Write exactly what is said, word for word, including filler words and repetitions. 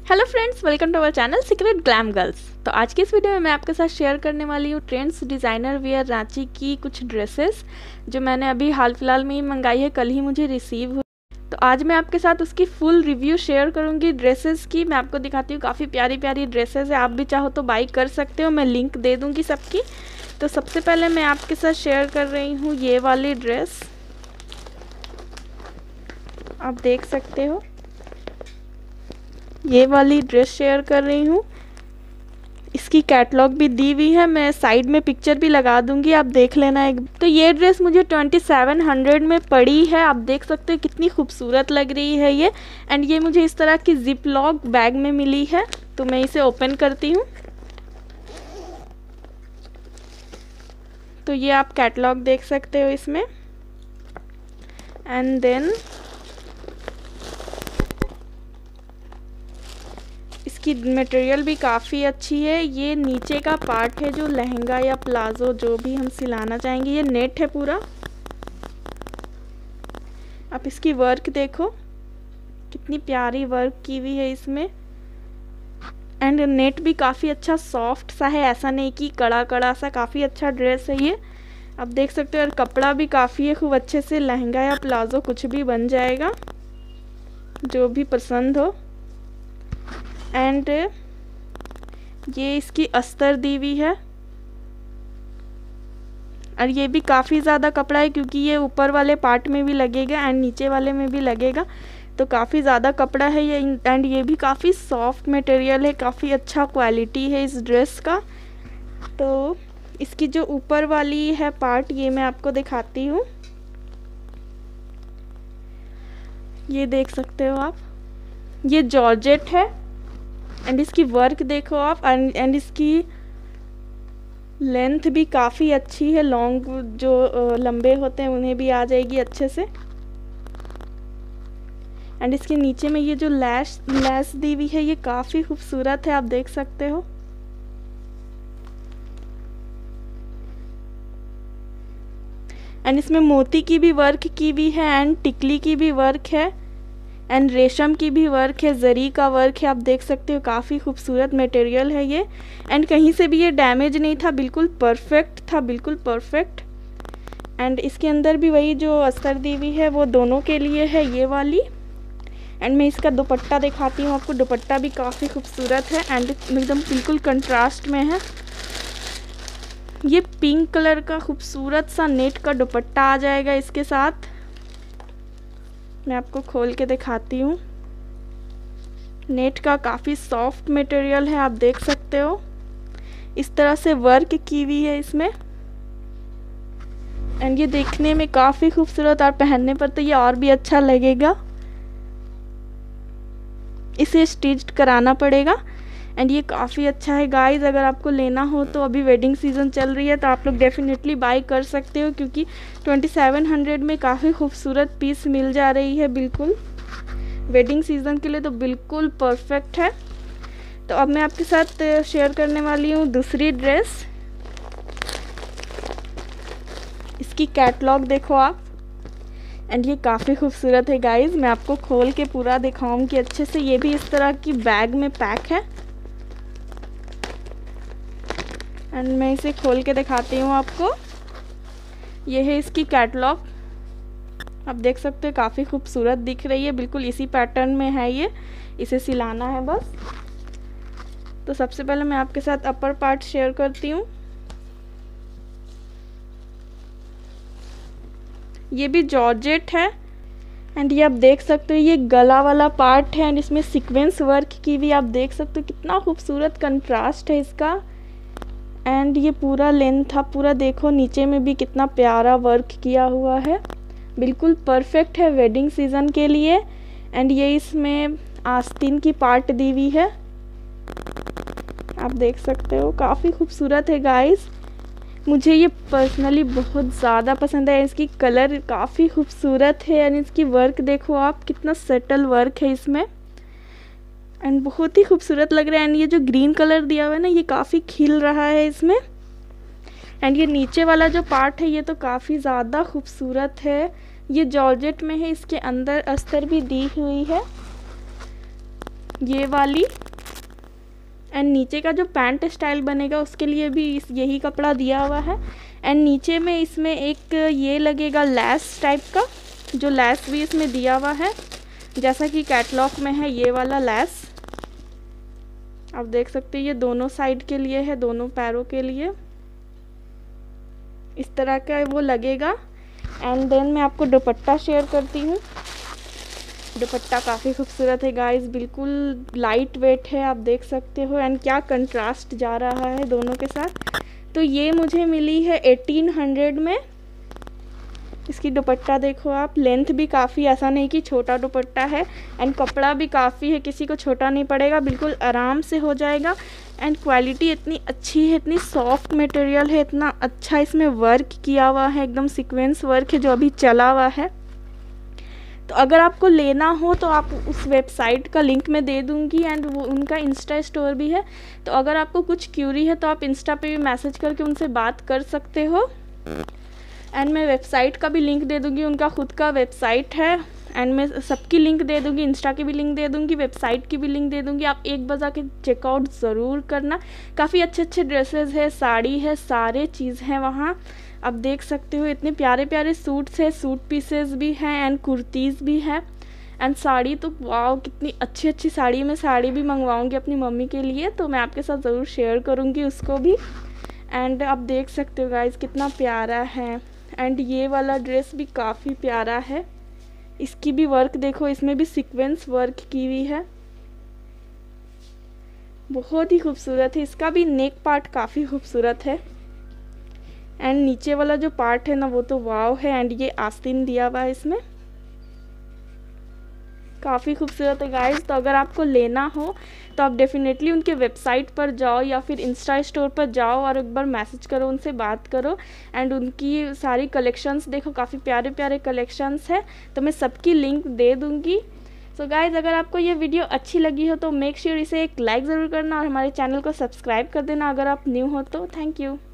Hello friends, welcome to our channel secret glam girls. तो आज की इस वीडियो में मैं आपके साथ शेयर करने वाली हूँ ट्रेंड्स डिज़ाइनर वेयर रांची की कुछ ड्रेसेस जो मैंने अभी हाल फिलहाल में ही मंगाई है, कल ही मुझे रिसीव हुई। तो आज मैं आपके साथ उसकी फुल रिव्यू शेयर करूँगी ड्रेसेस की। मैं आपको दिखाती हूँ, काफ़ी प्यारी प्यारी ड्रेसेस है, आप भी चाहो तो बाई कर सकते हो, मैं लिंक दे दूँगी सबकी। तो सबसे पहले मैं आपके साथ शेयर कर रही हूँ ये वाली ड्रेस, आप देख सकते हो ये वाली ड्रेस शेयर कर रही हूँ। इसकी कैटलॉग भी दी हुई है, मैं साइड में पिक्चर भी लगा दूंगी, आप देख लेना एक। तो ये ड्रेस मुझे ट्वेंटी सेवन हंड्रेड में पड़ी है, आप देख सकते हो कितनी खूबसूरत लग रही है ये। एंड ये मुझे इस तरह की जिप लॉक बैग में मिली है, तो मैं इसे ओपन करती हूँ। तो ये आप कैटलॉग देख सकते हो इसमें। एंड देन इसकी मटेरियल भी काफ़ी अच्छी है। ये नीचे का पार्ट है जो लहंगा या प्लाजो जो भी हम सिलाना चाहेंगे, ये नेट है पूरा। आप इसकी वर्क देखो कितनी प्यारी वर्क की हुई है इसमें। एंड नेट भी काफ़ी अच्छा सॉफ्ट सा है, ऐसा नहीं कि कड़ा कड़ा सा, काफ़ी अच्छा ड्रेस है ये, आप देख सकते हो। और कपड़ा भी काफ़ी है, खूब अच्छे से लहंगा या प्लाजो कुछ भी बन जाएगा, जो भी पसंद हो। एंड ये इसकी अस्तर दी हुई है, और ये भी काफ़ी ज़्यादा कपड़ा है क्योंकि ये ऊपर वाले पार्ट में भी लगेगा एंड नीचे वाले में भी लगेगा, तो काफ़ी ज़्यादा कपड़ा है ये। एंड ये भी काफ़ी सॉफ्ट मटेरियल है, काफ़ी अच्छा क्वालिटी है इस ड्रेस का। तो इसकी जो ऊपर वाली है पार्ट, ये मैं आपको दिखाती हूँ, ये देख सकते हो आप, ये जॉर्जेट है। एंड इसकी वर्क देखो आप, एंड इसकी लेंथ भी काफ़ी अच्छी है, लॉन्ग जो लंबे होते हैं उन्हें भी आ जाएगी अच्छे से। एंड इसके नीचे में ये जो लैश लैस दी हुई है, ये काफ़ी खूबसूरत है, आप देख सकते हो। एंड इसमें मोती की भी वर्क की हुई है, एंड टिकली की भी वर्क है, एंड रेशम की भी वर्क है, जरी का वर्क है, आप देख सकते हो। काफ़ी खूबसूरत मटेरियल है ये। एंड कहीं से भी ये डैमेज नहीं था, बिल्कुल परफेक्ट था, बिल्कुल परफेक्ट। एंड इसके अंदर भी वही जो अस्तर दी हुई है वो दोनों के लिए है, ये वाली। एंड मैं इसका दुपट्टा दिखाती हूँ आपको, दुपट्टा भी काफ़ी खूबसूरत है एंड एकदम बिल्कुल कंट्रास्ट में है। ये पिंक कलर का खूबसूरत सा नेट का दुपट्टा आ जाएगा इसके साथ। मैं आपको खोल के दिखाती हूँ, नेट का काफ़ी सॉफ्ट मटेरियल है, आप देख सकते हो। इस तरह से वर्क की हुई है इसमें, एंड ये देखने में काफ़ी खूबसूरत, और पहनने पर तो ये और भी अच्छा लगेगा। इसे स्टिच्ड कराना पड़ेगा। एंड ये काफ़ी अच्छा है गाइस, अगर आपको लेना हो तो अभी वेडिंग सीज़न चल रही है तो आप लोग डेफिनेटली बाय कर सकते हो, क्योंकि ट्वेंटी सेवन हंड्रेड में काफ़ी खूबसूरत पीस मिल जा रही है, बिल्कुल वेडिंग सीज़न के लिए तो बिल्कुल परफेक्ट है। तो अब मैं आपके साथ शेयर करने वाली हूँ दूसरी ड्रेस। इसकी कैटलॉग देखो आप, एंड ये काफ़ी खूबसूरत है गाइस, मैं आपको खोल के पूरा दिखाऊंगी अच्छे से। ये भी इस तरह की बैग में पैक है, एंड मैं इसे खोल के दिखाती हूँ आपको। ये है इसकी कैटलॉग, आप देख सकते हो, काफ़ी खूबसूरत दिख रही है, बिल्कुल इसी पैटर्न में है ये, इसे सिलाना है बस। तो सबसे पहले मैं आपके साथ अपर पार्ट शेयर करती हूँ। ये भी जॉर्जेट है, एंड ये आप देख सकते हो, ये गला वाला पार्ट है एंड इसमें सीक्वेंस वर्क की भी आप देख सकते हो, कितना खूबसूरत कंट्रास्ट है इसका। एंड ये पूरा लेंथ था पूरा, देखो नीचे में भी कितना प्यारा वर्क किया हुआ है, बिल्कुल परफेक्ट है वेडिंग सीज़न के लिए। एंड ये इसमें आस्तीन की पार्ट दी हुई है, आप देख सकते हो, काफ़ी खूबसूरत है गाइस। मुझे ये पर्सनली बहुत ज़्यादा पसंद है, इसकी कलर काफ़ी खूबसूरत है, एंड इसकी वर्क देखो आप, कितना सटल वर्क है इसमें, एंड बहुत ही खूबसूरत लग रहा है। एंड ये जो ग्रीन कलर दिया हुआ है ना, ये काफ़ी खिल रहा है इसमें। एंड ये नीचे वाला जो पार्ट है ये तो काफ़ी ज़्यादा खूबसूरत है, ये जॉर्जेट में है, इसके अंदर अस्तर भी दी हुई है। ये वाली। एंड नीचे का जो पैंट स्टाइल बनेगा उसके लिए भी इस यही कपड़ा दिया हुआ है। एंड नीचे में इसमें एक ये लगेगा लैस टाइप का, जो लैस भी इसमें दिया हुआ है जैसा कि कैटलॉग में है, ये वाला लैस आप देख सकते हैं। ये दोनों साइड के लिए है, दोनों पैरों के लिए इस तरह का वो लगेगा। एंड देन मैं आपको दुपट्टा शेयर करती हूँ। दुपट्टा काफ़ी खूबसूरत है गाइस, बिल्कुल लाइट वेट है, आप देख सकते हो। एंड क्या कंट्रास्ट जा रहा है दोनों के साथ। तो ये मुझे मिली है एटीन हंड्रेड में। इसकी दुपट्टा देखो आप, लेंथ भी काफ़ी, ऐसा नहीं कि छोटा दुपट्टा है। एंड कपड़ा भी काफ़ी है, किसी को छोटा नहीं पड़ेगा, बिल्कुल आराम से हो जाएगा। एंड क्वालिटी इतनी अच्छी है, इतनी सॉफ्ट मटेरियल है, इतना अच्छा इसमें वर्क किया हुआ है, एकदम सीक्वेंस वर्क है जो अभी चला हुआ है। तो अगर आपको लेना हो तो आप उस वेबसाइट का लिंक मैं दे दूँगी। एंड वो उनका इंस्टा स्टोर भी है, तो अगर आपको कुछ क्यूरी है तो आप इंस्टा पे भी मैसेज करके उनसे बात कर सकते हो। एंड मैं वेबसाइट का भी लिंक दे दूँगी, उनका खुद का वेबसाइट है। एंड मैं सबकी लिंक दे दूँगी, इंस्टा की भी लिंक दे दूँगी, वेबसाइट की भी लिंक दे दूँगी। आप एक बार जाके चेकआउट ज़रूर करना। काफ़ी अच्छे अच्छे ड्रेसेस है, साड़ी है, सारे चीज़ हैं वहाँ, आप देख सकते हो। इतने प्यारे प्यारे सूट्स है, सूट पीसेस भी हैं एंड कुर्तीज़ भी है। एंड साड़ी तो वाओ, कितनी अच्छी अच्छी साड़ी। मैं साड़ी भी मंगवाऊँगी अपनी मम्मी के लिए, तो मैं आपके साथ ज़रूर शेयर करूँगी उसको भी। एंड आप देख सकते हो गाइस कितना प्यारा है। एंड ये वाला ड्रेस भी काफ़ी प्यारा है, इसकी भी वर्क देखो, इसमें भी सीक्वेंस वर्क की हुई है, बहुत ही खूबसूरत है। इसका भी नेक पार्ट काफ़ी खूबसूरत है। एंड नीचे वाला जो पार्ट है ना वो तो वाव है। एंड ये आस्तीन दिया हुआ है इसमें, काफ़ी खूबसूरत है गाइस। तो अगर आपको लेना हो तो आप डेफिनेटली उनके वेबसाइट पर जाओ या फिर इंस्टा स्टोर पर जाओ और एक बार मैसेज करो, उनसे बात करो। एंड उनकी सारी कलेक्शंस देखो, काफ़ी प्यारे प्यारे कलेक्शंस है, तो मैं सबकी लिंक दे दूँगी। सो गाइज़, अगर आपको ये वीडियो अच्छी लगी हो तो मेक श्योर इसे एक लाइक ज़रूर करना और हमारे चैनल को सब्सक्राइब कर देना अगर आप न्यू हो तो। Thank you.